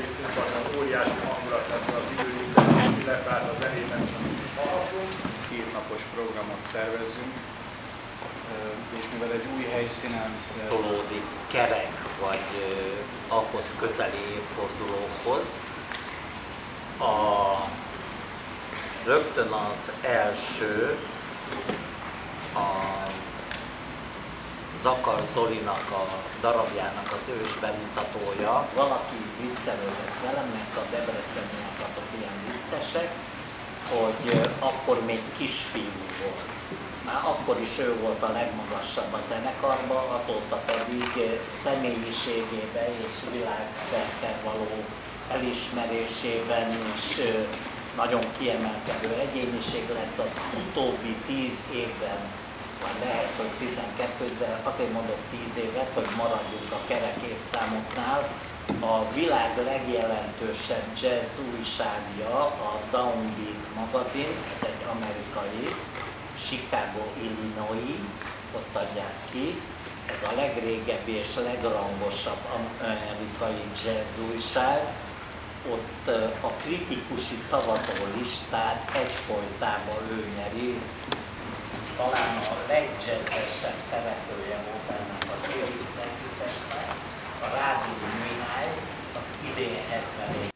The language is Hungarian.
Zenei Színpadon óriási hangulat lesz az időnyitás, illetve hát a zenében hallhatunk. 2 napos programot szervezzünk, és mivel egy új helyszínen tolódik kerek, vagy ahhoz közeli évfordulókhoz, rögtön az első a Zakar Zolinak a darabjának az ős bemutatója. Valaki itt viccelődött velem, mert a debreceniek azok ilyen viccesek, hogy akkor még kisfiú volt. Már akkor is ő volt a legmagasabb a zenekarban, azóta pedig személyiségében és világszerte való elismerésében is nagyon kiemelkedő egyéniség lett. Az utóbbi 10 évben, vagy lehet, hogy 12, de azért mondok 10 évet, hogy maradjunk a kerek évszámoknál. A világ legjelentősebb jazz újságja, a Downbeat magazin, ez egy amerikai, Chicago, Illinois, ott adják ki. Ez a legrégebbi és legrangosabb amerikai jazz újság. Ott a kritikusi szavazólistát egyfolytában ő nyeri. Talán a legjazzesebb szereplője volt ennek a Sirius együttesnek, a Rádió Mihály, az idén 70